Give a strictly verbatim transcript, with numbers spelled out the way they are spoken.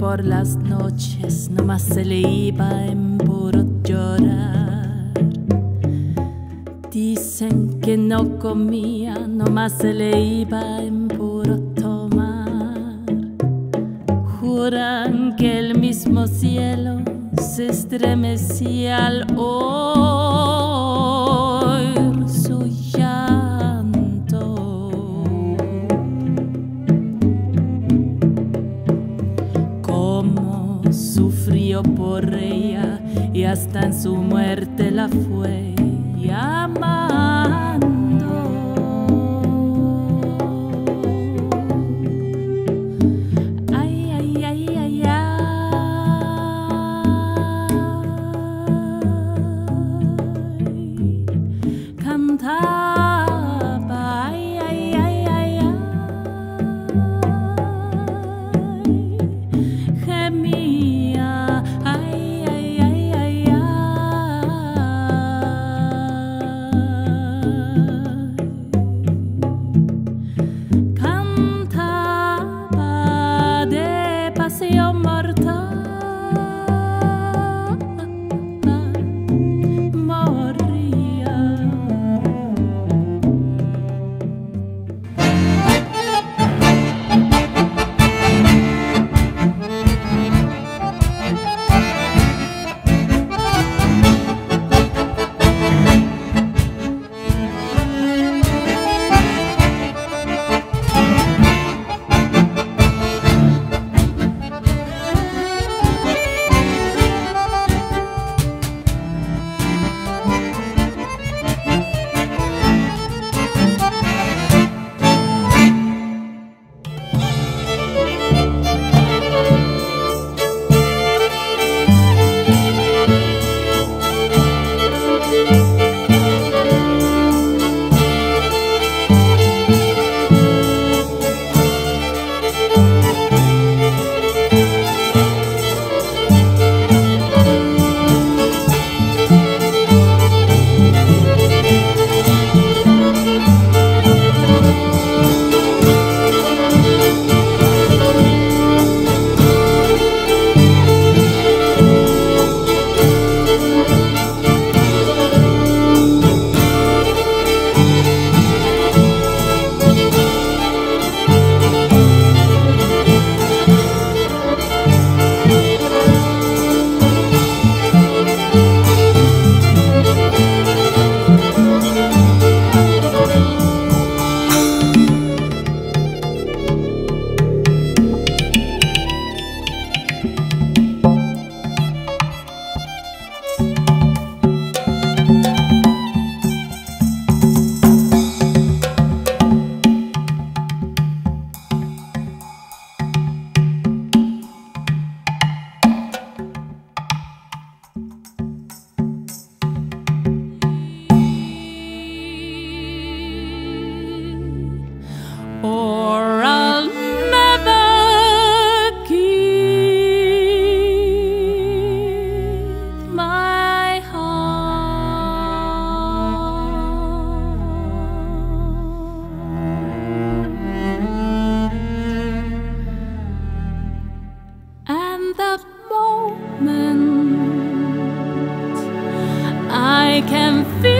por las noches, nomás se le iba en puro llorar. Dicen que no comía, nomás se le iba en puro tomar. Juran que el mismo cielo se estremecía al oír su llanto. Cómo sufrió por ella y hasta en su muerte la fue amando. Ay, ay, ay, ay, ay. Cantaba, ay, ay, ay, ay, ay. Gemía, ay, ay, ay, ay, ay. Cantaba de pasión mortal, moría. Or I'll never keep my heart. And the moment I can feel